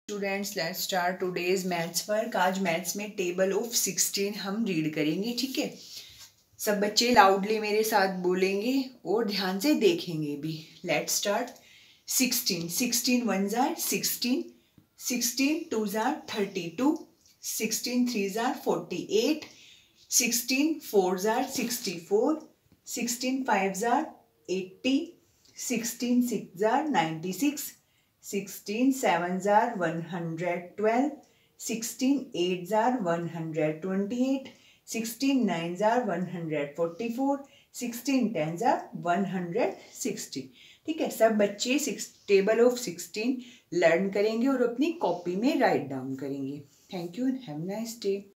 Students, let's start today's maths work. आज maths में table of 16 हम रीड करेंगे। ठीक है, सब बच्चे लाउडली मेरे साथ बोलेंगे और ध्यान से देखेंगे भी। Let's start. 16 16 वन जार 16, 16 टू जार 32, 16 थ्री जार 48, 16 फोर जार 64, 16 फाइव जार 80, 16 सिक्स जार 96, 16 sevens are 112, 16 eights are 128, 16 nines are 144, 16 tens are 160। ठीक है, सब बच्चे टेबल ऑफ 16 लर्न करेंगे और अपनी कॉपी में राइट डाउन करेंगे। Thank you and have a nice day.